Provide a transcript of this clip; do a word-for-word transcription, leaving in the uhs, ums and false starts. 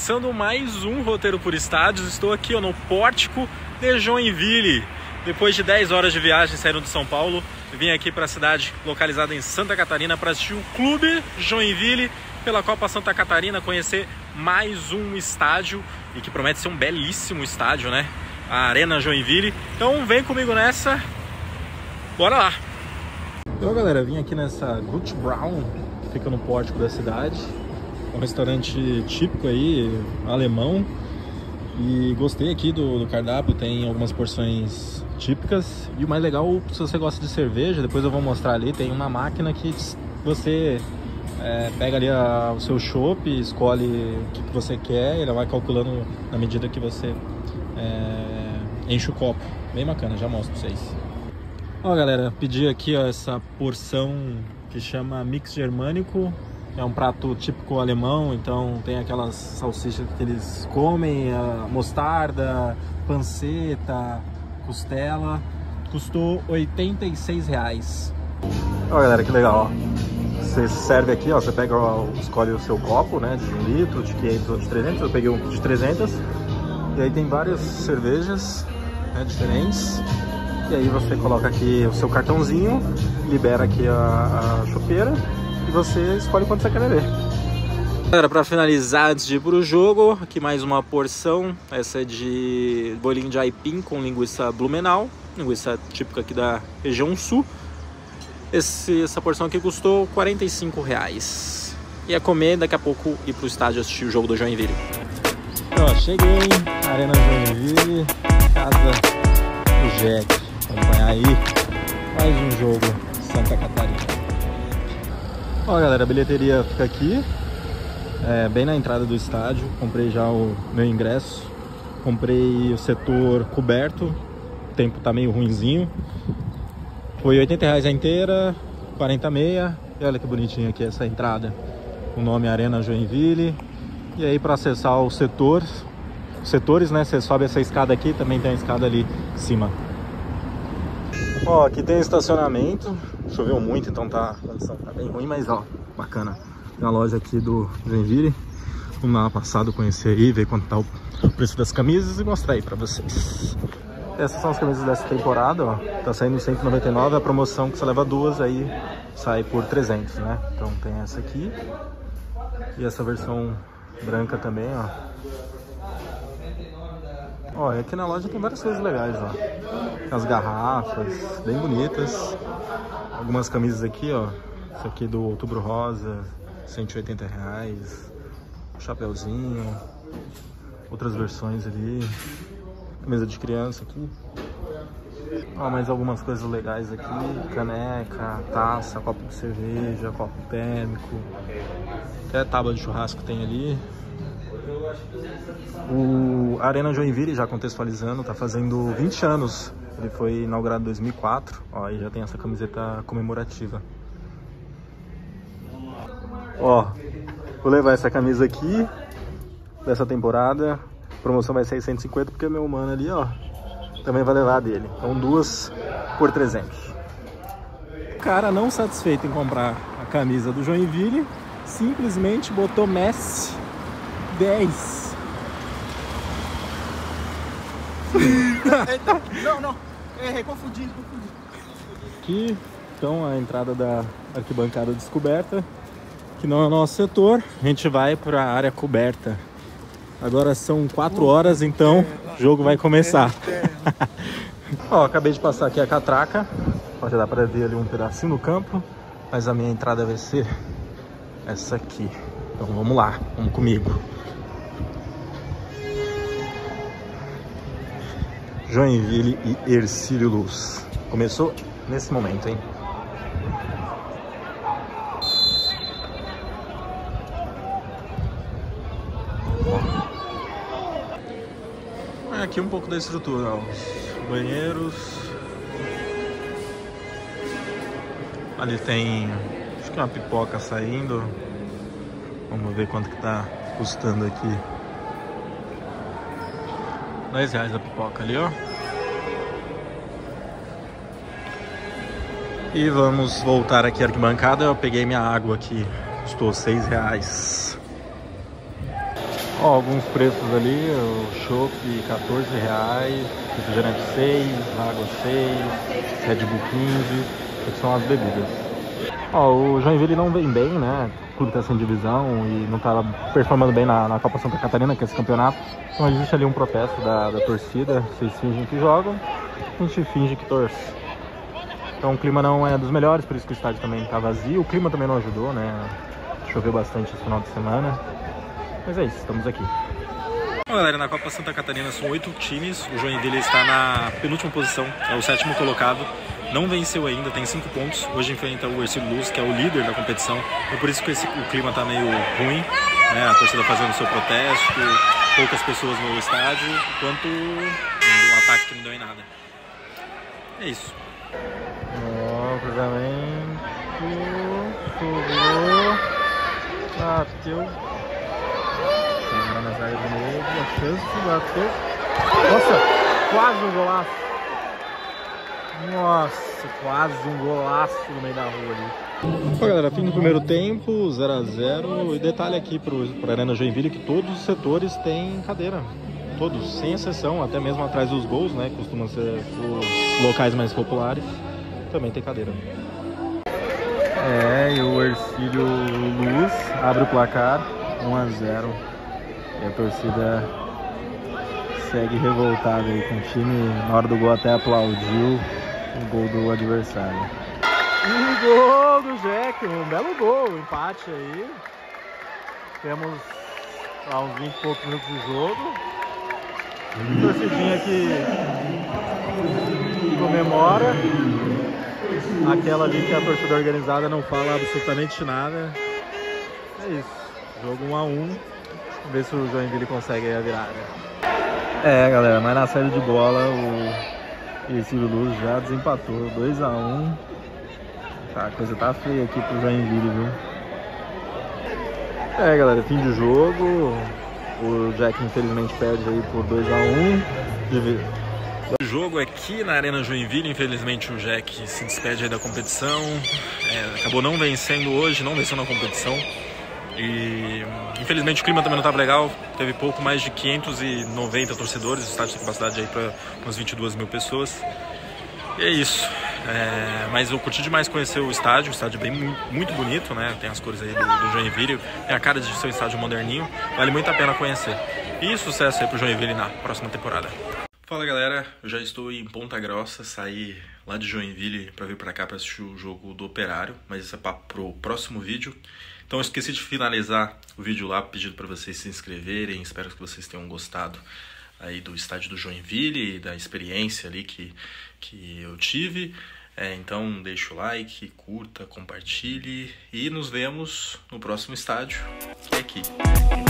Começando mais um roteiro por estádios, estou aqui ó, no pórtico de Joinville. Depois de dez horas de viagem saindo de São Paulo, vim aqui para a cidade localizada em Santa Catarina para assistir o Clube Joinville pela Copa Santa Catarina, conhecer mais um estádio e que promete ser um belíssimo estádio, né? A Arena Joinville. Então vem comigo nessa, bora lá! Então galera, vim aqui nessa Gut Braun, que fica no pórtico da cidade. Um restaurante típico aí, alemão. E gostei aqui do, do cardápio, tem algumas porções típicas. E o mais legal, se você gosta de cerveja, depois eu vou mostrar ali, tem uma máquina que você é, pega ali a, o seu chopp, escolhe o que, que você quer, ele vai calculando na medida que você é, enche o copo. Bem bacana, já mostro pra vocês. Ó galera, pedi aqui ó, essa porção que chama Mix Germânico. É um prato típico alemão, então tem aquelas salsichas que eles comem, a mostarda, panceta, costela. Custou oitenta e seis reais. Olha galera, que legal, ó. Você serve aqui, ó, você pega, ó, escolhe o seu copo, né, de um litro, de quinhentos ou de trezentos. Eu peguei um de trezentos. E aí tem várias cervejas, né, diferentes. E aí você coloca aqui o seu cartãozinho, libera aqui a, a chopeira. E você escolhe quanto você quer beber. Galera, para finalizar, antes de ir pro jogo, aqui mais uma porção. Essa é de bolinho de aipim com linguiça Blumenau, linguiça típica aqui da região sul. Esse, essa porção aqui custou quarenta e cinco reais. E é comer, daqui a pouco ir pro estádio assistir o jogo do Joinville. Então, ó, cheguei, Arena Joinville, casa do Jack. Vamos acompanhar aí mais um jogo Santa Catarina. Ó galera, a bilheteria fica aqui, é, bem na entrada do estádio. Comprei já o meu ingresso, comprei o setor coberto, o tempo tá meio ruinzinho. Foi oitenta reais a inteira, quarenta meia. E olha que bonitinho aqui essa entrada, o nome Arena Joinville. E aí para acessar o setor, os setores, né, você sobe essa escada aqui, também tem a escada ali em cima. Ó, aqui tem estacionamento. Choveu muito, então tá, a condição tá bem ruim, mas ó, bacana. Tem a loja aqui do Joinville. Vamos lá passado conhecer aí, ver quanto tá o preço das camisas e mostrar aí pra vocês. Essas são as camisas dessa temporada, ó. Tá saindo cento e noventa e nove, a promoção que você leva duas aí sai por trezentos, né? Então tem essa aqui e essa versão branca também, ó. Ó, aqui na loja tem várias coisas legais, ó. As garrafas, bem bonitas. Algumas camisas aqui, ó. Essa aqui do Outubro Rosa, cento e oitenta reais. Chapeuzinho. Outras versões ali. Camisa de criança aqui. Ó, mais algumas coisas legais aqui. Caneca, taça, copo de cerveja, copo térmico. Até tábua de churrasco tem ali. O Arena Joinville, já contextualizando, tá fazendo vinte anos. Ele foi inaugurado em dois mil e quatro. Ó, e já tem essa camiseta comemorativa. Ó, vou levar essa camisa aqui dessa temporada. A promoção vai ser cento e cinquenta porque o meu mano ali, ó, também vai levar a dele. Então duas por trezentos. O cara, não satisfeito em comprar a camisa do Joinville, simplesmente botou Messi dez. Não, não, errei, confundi, confundi. Aqui, então, a entrada da arquibancada descoberta, que não é o nosso setor. A gente vai para a área coberta. Agora são quatro horas, então o jogo vai começar. Ó, acabei de passar aqui a catraca. Pode dar para ver ali um pedacinho do campo, mas a minha entrada vai ser essa aqui. Então vamos lá, vamos comigo. Joinville e Hercílio Luz. Começou nesse momento, hein? Aqui um pouco da estrutura, ó. Os banheiros. Ali tem, acho que uma pipoca saindo. Vamos ver quanto que tá custando aqui. dez reais a pipoca ali, ó. E vamos voltar aqui à arquibancada. Eu peguei minha água aqui, custou seis reais. Ó, alguns preços ali, o chopp quatorze reais, refrigerante seis, água seis, Red Bull quinze, que são as bebidas. Ó, o Joinville não vem bem, né? O clube tá sem divisão e não tá performando bem na, na Copa Santa Catarina, que é esse campeonato. Então existe ali um protesto da, da torcida, vocês fingem que jogam, a gente finge que torce. Então o clima não é dos melhores, por isso que o estádio também tá vazio. O clima também não ajudou, né? Choveu bastante esse final de semana. Mas é isso, estamos aqui. Bom, galera, na Copa Santa Catarina são oito times. O Joinville está na penúltima posição, é o sétimo colocado. Não venceu ainda, tem cinco pontos. Hoje enfrenta o Ercílio Luz, que é o líder da competição. É por isso que esse, o clima está meio ruim, né? A torcida fazendo seu protesto, poucas pessoas no estádio, enquanto um ataque que não deu em nada. É isso. Ó, cruzamento. Sobrou. Bateu. Na zaga de novo, a chance, bateu. Nossa, quase um golaço. Nossa, quase um golaço no meio da rua ali. Ó, galera, fim do primeiro tempo, zero a zero. E detalhe aqui para a Arena Joinville que todos os setores têm cadeira. Todos, sem exceção, até mesmo atrás dos gols, né? Costumam ser os locais mais populares. Também tem cadeira. É, e o Ercílio Luz abre o placar, um a zero. E a torcida segue revoltada aí com o time. Na hora do gol até aplaudiu o gol do adversário. E gol do Jack, um belo gol, empate aí. Temos lá uns vinte e poucos minutos de jogo. A torcidinha que comemora. Aquela ali que a torcida organizada não fala absolutamente nada. É isso, jogo um a um. Vamos ver se o Joinville consegue a virada. É, galera, mas na saída de bola o Ercílio Luz já desempatou dois a um. Tá, a coisa tá feia aqui pro Joinville, viu? É, galera, fim de jogo. O Jack infelizmente perde aí por dois a um. O jogo aqui na Arena Joinville, infelizmente o Jack se despede aí da competição. É, acabou não vencendo hoje, não venceu na competição. E infelizmente o clima também não estava legal, teve pouco mais de quinhentos e noventa torcedores, o estádio tem capacidade aí para umas vinte e duas mil pessoas. E é isso, é, mas eu curti demais conhecer o estádio, o estádio é bem, muito bonito, né? Tem as cores aí do, do Joinville, tem a cara de ser um estádio moderninho, vale muito a pena conhecer. E sucesso aí pro Joinville na próxima temporada. Fala galera, eu já estou em Ponta Grossa, saí lá de Joinville para vir para cá para assistir o jogo do Operário, mas isso é para o próximo vídeo. Então eu esqueci de finalizar o vídeo lá pedindo para vocês se inscreverem, espero que vocês tenham gostado aí do estádio do Joinville e da experiência ali que, que eu tive. É, então deixa o like, curta, compartilhe e nos vemos no próximo estádio, que é aqui.